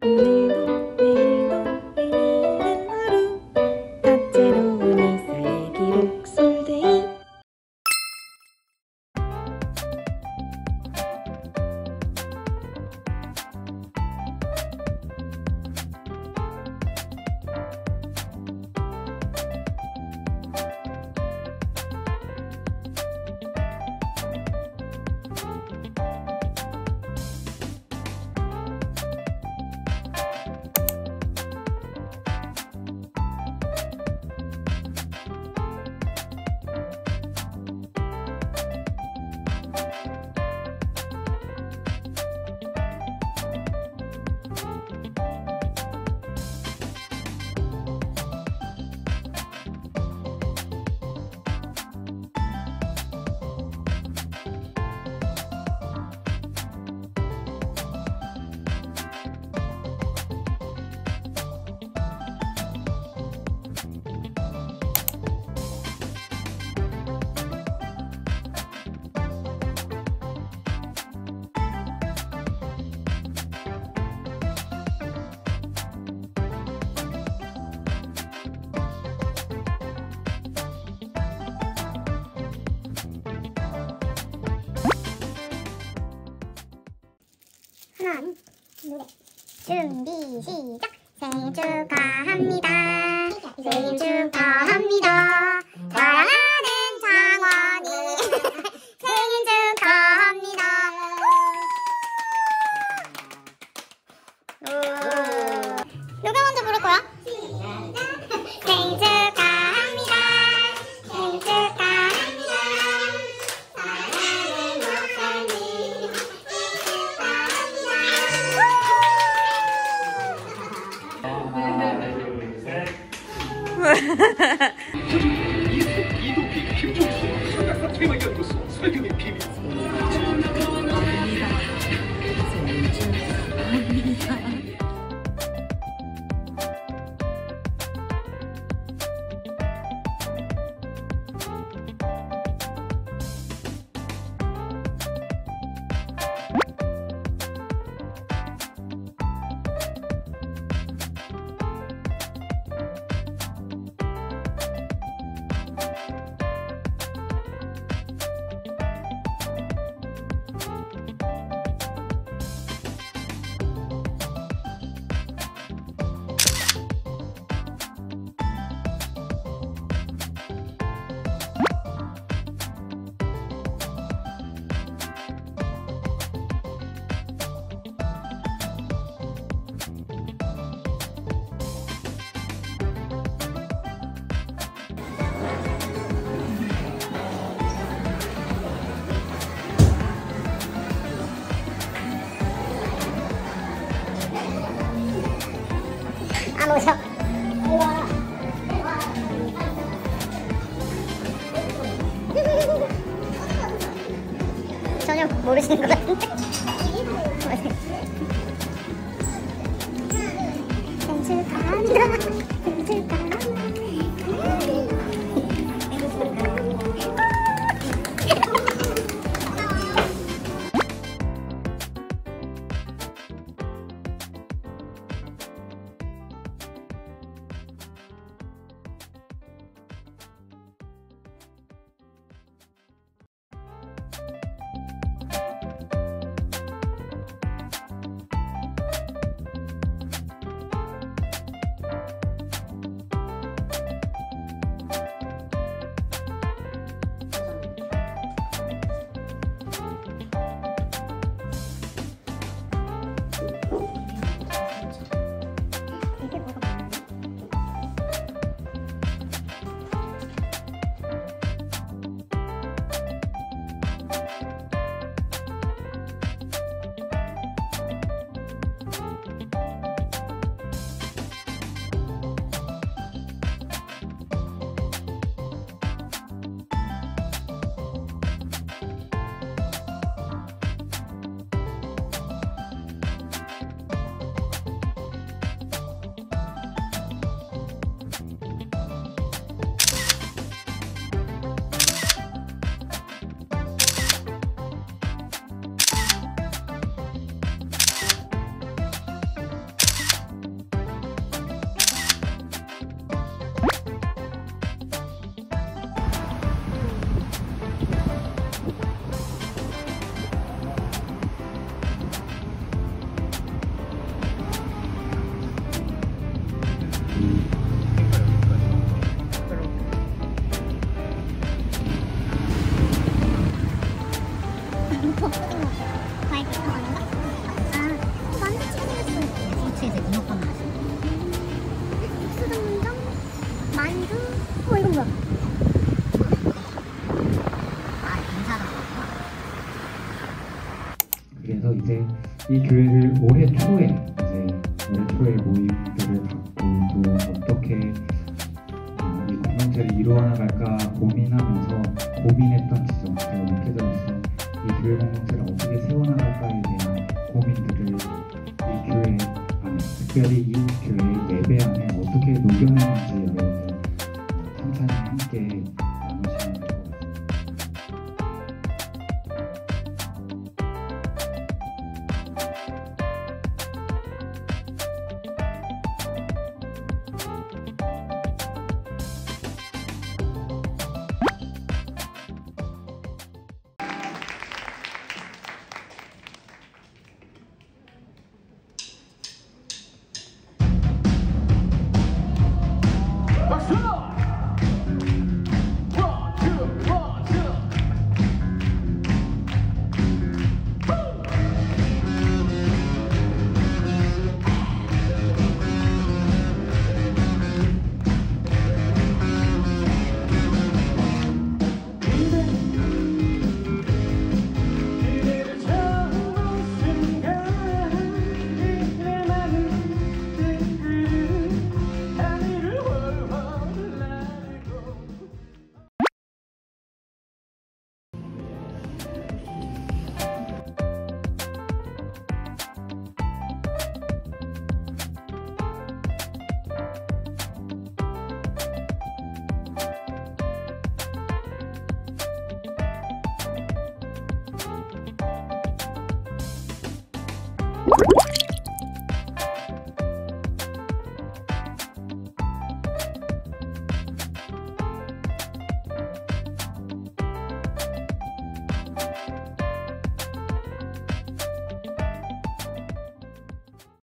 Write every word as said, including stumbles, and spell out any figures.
오늘도 내일도 의미 있는 하루 다채로운 이사의 기록 솔데이. 하나, 노래 준비 시작. 생일 축하합니다. 생일 축하합니다. 사랑하는 장원이 생일 축하합니다. 오. 누가 먼저 부를 거야? 생일 축하합니다. 생일 축하합니다. 사랑하는 목사님 이도피 김종수 설악산 테마 연구소 설경의 비밀. 안 오셔. 전혀 모르시는 것 같은데. 생일 축하합니다. 생일 축하합니다. 이 교회를 올해 초에 이제 올해 초에 모임들을 갖고 또 어떻게 어, 이 공동체를 이루어나갈까 고민하면서 고민했던 지점, 제가 목회자로서 이 교회 공동체를 어떻게 세워나갈까에 대한 고민들을 이 교회 안에, 특별히 이 교회 예배 안에 어떻게 녹여내는지 여러분들 천천히 함께 나누시면 될 것 같습니다. you